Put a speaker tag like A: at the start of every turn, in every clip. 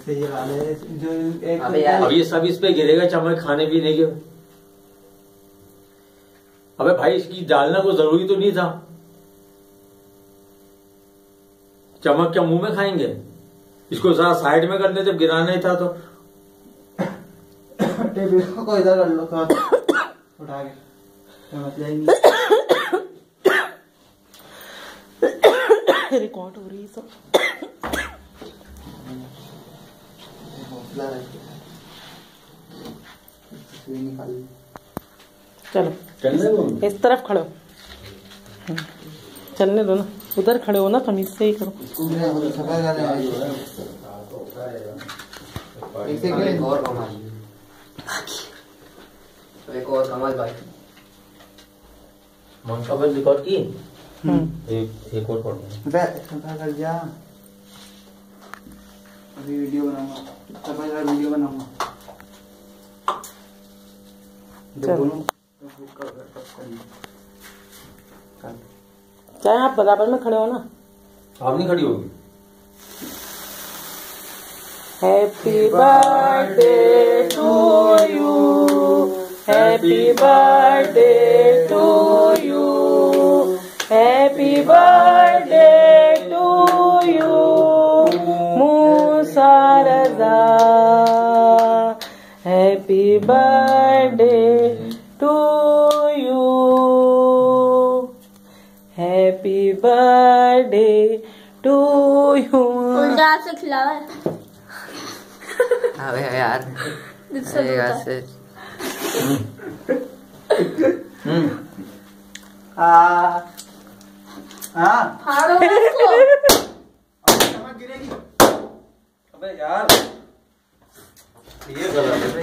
A: जो एक
B: अब ये सब इस पे गिरेगा चम्मच खाने पीने के। अबे भाई इसकी डालना को जरूरी तो नहीं था। चम्मच क्या मुंह में खाएंगे? इसको जरा साइड में करने जब गिराना ही था तो।
A: टेबल को इधर कर लो उठा के
C: रिकॉर्ड हो रही है सब। चलो
B: चलने दो,
C: इस तरफ खड़े हो। चलने दो ना, उधर खड़े हो ना, तमीज से ही करो।
D: एक और कमाल भाई
B: मंशा पर रिकॉर्ड की। एक और
A: कर जा। अभी वीडियो बनाऊंगा, वीडियो बनाऊंगा।
C: चाहे आप बराबर में खड़े हो ना।
B: आप नहीं खड़ी होगी।
C: Happy birthday to you, happy birthday to you, happy birthday to you Musa Raza, happy birthday to you, happy birthday to you.
E: उल्टा से खिलावा है।
D: अबे यार से
E: फाड़ो उसको।
A: गिरेगी।
B: अबे यार ये गलत है।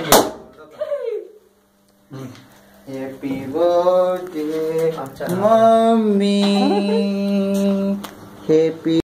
A: Happy birthday mummy, happy